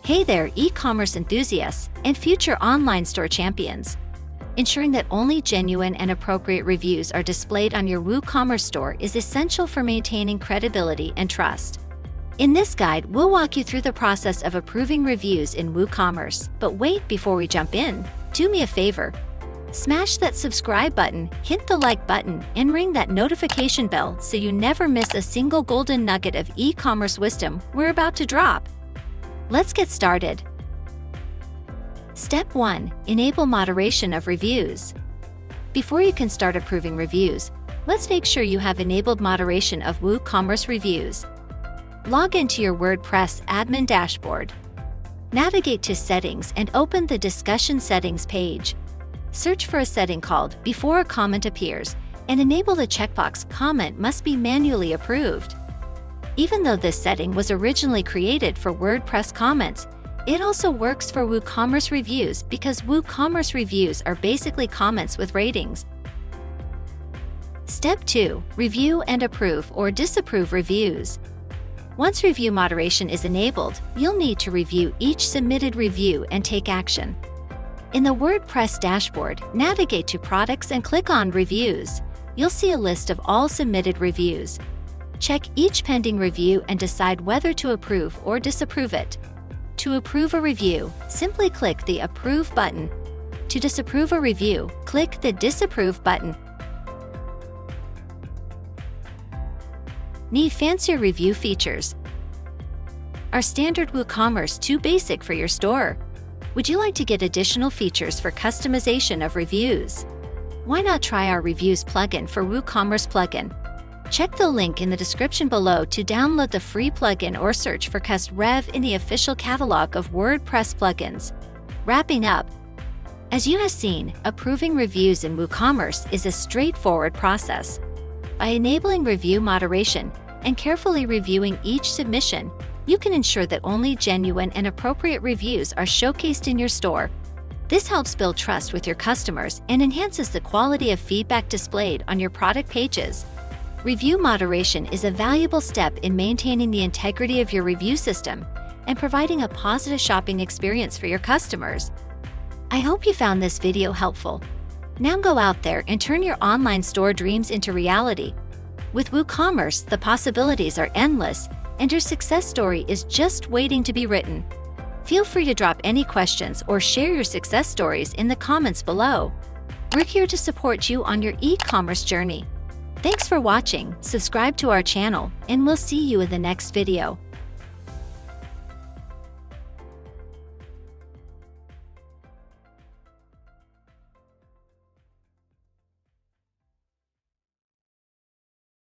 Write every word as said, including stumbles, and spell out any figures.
Hey there, e-commerce enthusiasts and future online store champions. Ensuring that only genuine and appropriate reviews are displayed on your WooCommerce store is essential for maintaining credibility and trust. In this guide, we'll walk you through the process of approving reviews in WooCommerce. But wait, before we jump in, do me a favor. Smash that subscribe button, hit the like button, and ring that notification bell so you never miss a single golden nugget of e-commerce wisdom we're about to drop. Let's get started. Step one. Enable moderation of reviews. Before you can start approving reviews, let's make sure you have enabled moderation of WooCommerce reviews. Log into your WordPress admin dashboard. Navigate to Settings and open the Discussion Settings page. Search for a setting called Before a Comment Appears and enable the checkbox Comment must be manually approved. Even though this setting was originally created for WordPress comments, it also works for WooCommerce reviews because WooCommerce reviews are basically comments with ratings. Step two. Review and approve or disapprove reviews. Once review moderation is enabled, you'll need to review each submitted review and take action. In the WordPress dashboard, navigate to Products and click on Reviews. You'll see a list of all submitted reviews. Check each pending review and decide whether to approve or disapprove it. To approve a review, simply click the Approve button. To disapprove a review, click the Disapprove button. Need fancier review features? Are standard WooCommerce too basic for your store? Would you like to get additional features for customization of reviews? Why not try our Reviews plugin for WooCommerce plugin? Check the link in the description below to download the free plugin or search for Cust Rev in the official catalog of WordPress plugins. Wrapping up, as you have seen, approving reviews in WooCommerce is a straightforward process. By enabling review moderation and carefully reviewing each submission, you can ensure that only genuine and appropriate reviews are showcased in your store. This helps build trust with your customers and enhances the quality of feedback displayed on your product pages. Review moderation is a valuable step in maintaining the integrity of your review system and providing a positive shopping experience for your customers. I hope you found this video helpful. Now go out there and turn your online store dreams into reality. With WooCommerce, the possibilities are endless, and your success story is just waiting to be written. Feel free to drop any questions or share your success stories in the comments below. We're here to support you on your e-commerce journey. Thanks for watching, subscribe to our channel, and we'll see you in the next video.